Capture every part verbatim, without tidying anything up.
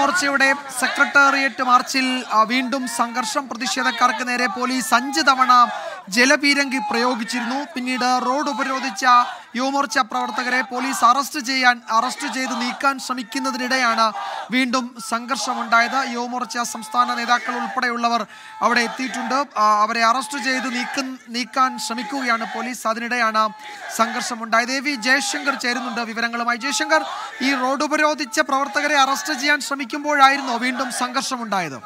യുവമോർച്ചയുടെ secretariat മാർച്ചിൽ വീണ്ടും സംഘർഷം. പ്രതിഷേധക്കാർക്ക് നേരെ പോലീസ് അഞ്ച് തവണ ജലപീരങ്കി പ്രയോഗിച്ചിരുന്നു. പിന്നീട് റോഡ് ഉപരോധിച്ച യുവമോർച്ച പ്രവർത്തകരെ പോലീസ് അറസ്റ്റ് ചെയ്യാൻ അറസ്റ്റ് ചെയ്ത് നീക്കാൻ ശ്രമിക്കുന്നതിനിടെയാണ് വീണ്ടും സംഘർഷമുണ്ടായത്. യുവമോർച്ച സംസ്ഥാന നേതാക്കൾ ഉൾപ്പെടെയുള്ളവർ അവിടെ എത്തിയിട്ടുണ്ട്. അവരെ അറസ്റ്റ് ചെയ്ത് നീക്ക നീക്കാൻ ശ്രമിക്കുകയാണ് പോലീസ്. അതിനിടെയാണ് സംഘർഷമുണ്ടായത്. എ വി ജയശങ്കർ ചേരുന്നുണ്ട് വിവരങ്ങളുമായി. ജയശങ്കർ, ഈ റോഡ് ഉപരോധിച്ച പ്രവർത്തകരെ അറസ്റ്റ് ചെയ്യാൻ ശ്രമിക്കുമ്പോഴായിരുന്നോ വീണ്ടും സംഘർഷമുണ്ടായത്?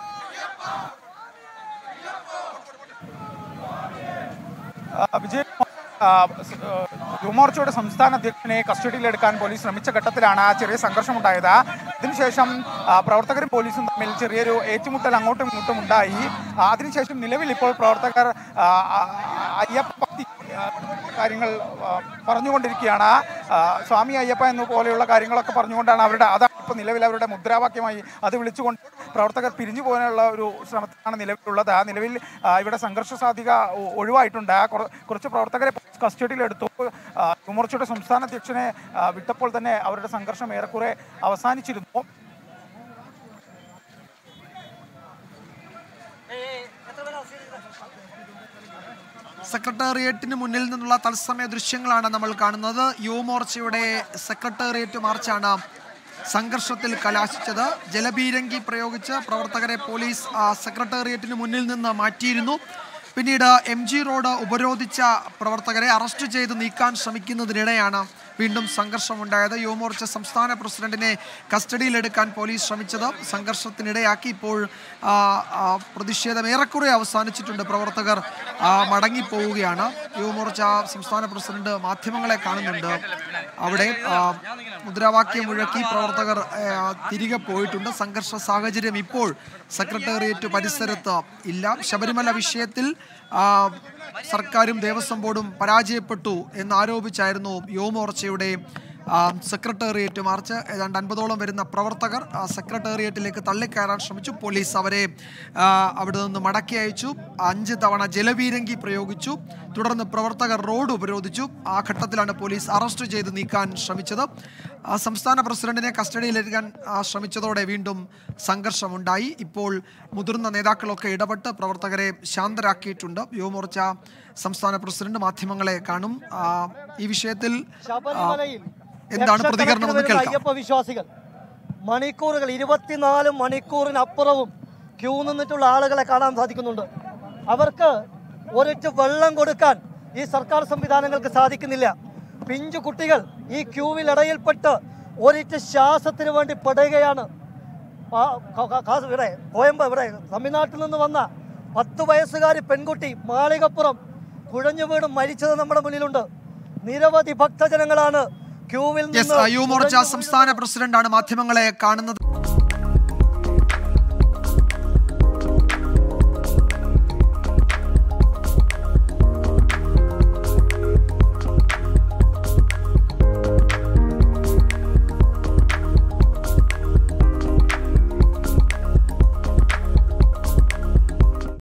വിജയ്, യുവമോർച്ചയുടെ സംസ്ഥാന അധ്യക്ഷനെ കസ്റ്റഡിയിലെടുക്കാൻ പോലീസ് ശ്രമിച്ച ഘട്ടത്തിലാണ് ചെറിയ സംഘർഷമുണ്ടായത്. അതിനുശേഷം പ്രവർത്തകരും പോലീസും തമ്മിൽ ചെറിയൊരു ഏറ്റുമുട്ടൽ അങ്ങോട്ടും ഇങ്ങോട്ടും ഉണ്ടായി. അതിനുശേഷം നിലവിൽ ഇപ്പോൾ പ്രവർത്തകർ അയ്യപ്പ കാര്യങ്ങൾ പറഞ്ഞുകൊണ്ടിരിക്കുകയാണ്. സ്വാമി അയ്യപ്പ എന്ന പോലെയുള്ള കാര്യങ്ങളൊക്കെ പറഞ്ഞുകൊണ്ടാണ് അവരുടെ അതാണ് ഇപ്പോൾ നിലവിൽ അവരുടെ മുദ്രാവാക്യമായി അത് വിളിച്ചുകൊണ്ട് പ്രവർത്തകർ പിരിഞ്ഞു പോകാനുള്ള ഒരു ശ്രമത്തിലാണ് നിലവിലുള്ളത്. നിലവിൽ ഇവിടെ സംഘർഷ സാധ്യത ഒഴിവായിട്ടുണ്ട്. കുറച്ച് പ്രവർത്തകരെ കസ്റ്റഡിയിലെടുത്തു. യുവമോർച്ചയുടെ സംസ്ഥാന അധ്യക്ഷനെ വിട്ടപ്പോൾ തന്നെ അവരുടെ സംഘർഷം ഏറെക്കുറെ അവസാനിച്ചിരുന്നു. സെക്രട്ടേറിയറ്റിന് മുന്നിൽ നിന്നുള്ള തത്സമയ ദൃശ്യങ്ങളാണ് നമ്മൾ കാണുന്നത്. യുവമോർച്ചയുടെ സെക്രട്ടേറിയറ്റ് മാർച്ചാണ് സംഘർഷത്തിൽ കലാശിച്ചത്. ജലപീരങ്കി പ്രയോഗിച്ച് പ്രവർത്തകരെ പോലീസ് സെക്രട്ടേറിയറ്റിന് മുന്നിൽ നിന്ന് മാറ്റിയിരുന്നു. പിന്നീട് എം ജി റോഡ് ഉപരോധിച്ച പ്രവർത്തകരെ അറസ്റ്റ് ചെയ്ത് നീക്കാൻ ശ്രമിക്കുന്നതിനിടെയാണ് വീണ്ടും സംഘർഷമുണ്ടായത്. യുവമോർച്ച സംസ്ഥാന പ്രസിഡന്റിനെ കസ്റ്റഡിയിലെടുക്കാൻ പോലീസ് ശ്രമിച്ചത് സംഘർഷത്തിനിടയാക്കി. ഇപ്പോൾ പ്രതിഷേധം ഏറെക്കുറെ അവസാനിച്ചിട്ടുണ്ട്. പ്രവർത്തകർ മടങ്ങിപ്പോവുകയാണ്. യുവമോർച്ച സംസ്ഥാന പ്രസിഡന്റ് മാധ്യമങ്ങളെ കാണുന്നുണ്ട്. അവിടെ മുദ്രാവാക്യം മുഴക്കി പ്രവർത്തകർ തിരികെ പോയിട്ടുണ്ട്. സംഘർഷ സാഹചര്യം ഇപ്പോൾ സെക്രട്ടേറിയറ്റ് പരിസരത്ത് ഇല്ല. ശബരിമല വിഷയത്തിൽ സർക്കാരും ദേവസ്വം ബോർഡും പരാജയപ്പെട്ടു എന്നാരോപിച്ചായിരുന്നു യുവമോർച്ചയുടെ സെക്രട്ടേറിയറ്റ് മാർച്ച്. ഏതാണ്ട് അൻപതോളം വരുന്ന പ്രവർത്തകർ സെക്രട്ടേറിയറ്റിലേക്ക് തള്ളിക്കയറാൻ ശ്രമിച്ചു. പോലീസ് അവരെ അവിടെ നിന്ന് മടക്കി അയച്ചു. അഞ്ച് തവണ ജലപീരങ്കി പ്രയോഗിച്ചു. തുടർന്ന് പ്രവർത്തകർ റോഡ് ഉപരോധിച്ചു. ആ ഘട്ടത്തിലാണ് പോലീസ് അറസ്റ്റ് ചെയ്ത് നീക്കാൻ ശ്രമിച്ചത്. സംസ്ഥാന പ്രസിഡന്റിനെ കസ്റ്റഡിയിലെടുക്കാൻ ശ്രമിച്ചതോടെ വീണ്ടും സംഘർഷമുണ്ടായി. ഇപ്പോൾ മുതിർന്ന നേതാക്കളൊക്കെ ഇടപെട്ട് പ്രവർത്തകരെ ശാന്തരാക്കിയിട്ടുണ്ട്. യുവമോർച്ച സംസ്ഥാന പ്രസിഡന്റ് മാധ്യമങ്ങളെ കാണും. ഈ വിഷയത്തിൽ എന്താണ് പ്രതികരണം? അയ്യപ്പ വിശ്വാസികൾ മണിക്കൂറുകൾ ഇരുപത്തിനാല് മണിക്കൂറിനപ്പുറവും ക്യൂ നിന്നിട്ടുള്ള ആളുകളെ കാണാൻ സാധിക്കുന്നുണ്ട്. അവർക്ക് ഒരിറ്റ് വെള്ളം കൊടുക്കാൻ ഈ സർക്കാർ സംവിധാനങ്ങൾക്ക് സാധിക്കുന്നില്ല. പിഞ്ചു കുട്ടികൾ ഈ ക്യൂവിൽ ഇടയിൽപ്പെട്ട് ഒരിറ്റ് ശ്വാസത്തിന് വേണ്ടി പെടുകയാണ്. ഇവിടെ കോയമ്പ ഇവിടെ തമിഴ്നാട്ടിൽ നിന്ന് വന്ന പത്ത് വയസ്സുകാരി പെൺകുട്ടി മാളികപ്പുറം കുഴഞ്ഞു വീണ് മരിച്ചത് നമ്മുടെ മുന്നിലുണ്ട്. നിരവധി ഭക്തജനങ്ങളാണ് ക്യൂവിൽ നിന്ന്. യുവമോർച്ച സംസ്ഥാന പ്രസിഡന്റാണ് മാധ്യമങ്ങളെ കാണുന്നത്.